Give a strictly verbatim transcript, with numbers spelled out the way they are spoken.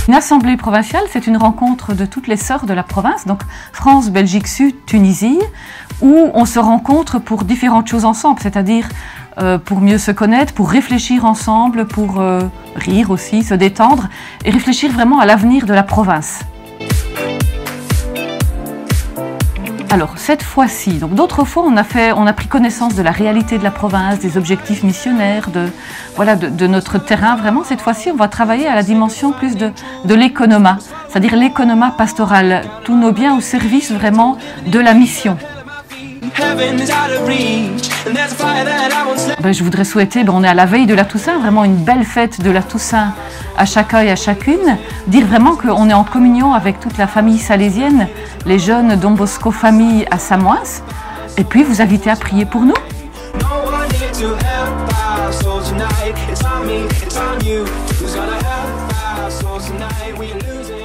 Une assemblée provinciale, c'est une rencontre de toutes les sœurs de la province, donc France, Belgique Sud, Tunisie, où on se rencontre pour différentes choses ensemble, c'est-à-dire euh, pour mieux se connaître, pour réfléchir ensemble, pour euh, rire aussi, se détendre et réfléchir vraiment à l'avenir de la province. Alors cette fois-ci, donc d'autres fois on a fait, on a pris connaissance de la réalité de la province, des objectifs missionnaires, de voilà de, de notre terrain. Vraiment cette fois-ci on va travailler à la dimension plus de, de l'économat, c'est-à-dire l'économat pastoral, tous nos biens au service vraiment de la mission. Ben, je voudrais souhaiter, ben, on est à la veille de la Toussaint, vraiment une belle fête de la Toussaint à chacun et à chacune, dire vraiment qu'on est en communion avec toute la famille salésienne, les jeunes Don Bosco famille à Samois, et puis vous inviter à prier pour nous. It's on me, it's on you. Who's gonna help us? So tonight we lose it.